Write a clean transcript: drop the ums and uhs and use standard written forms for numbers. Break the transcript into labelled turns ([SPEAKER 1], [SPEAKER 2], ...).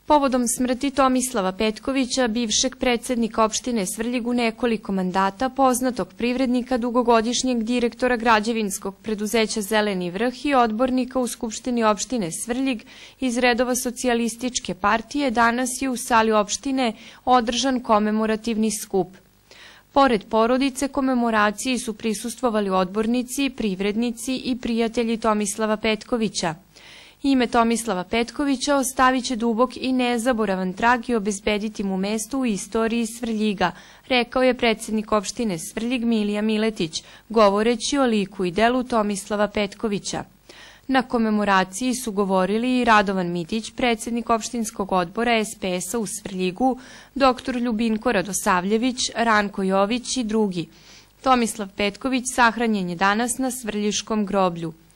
[SPEAKER 1] Povodom smrti Tomislava Petkovića, bivšeg predsednika opštine Svrljig u nekoliko mandata, poznatog privrednika, dugogodišnjeg direktora građevinskog preduzeća Zeleni vrh i odbornika u Skupštini opštine Svrljig iz redova Socijalističke partije, danas je u sali opštine održan komemorativni skup. Pored porodice, komemoraciji su prisustvovali odbornici, privrednici i prijatelji Tomislava Petkovića. Ime Tomislava Petkovića ostavit će dubok i nezaboravan trag i obezbediti mu mesto u istoriji Svrljiga, rekao je predsednik opštine Svrljig Milija Miletić, govoreći o liku i delu Tomislava Petkovića. Na komemoraciji su govorili i Radovan Mitić, predsednik opštinskog odbora SPS-a u Svrljigu, dr. Ljubinko Radosavljević, Ranko Jović i drugi. Tomislav Petković sahranjen je danas na Svrljiškom groblju.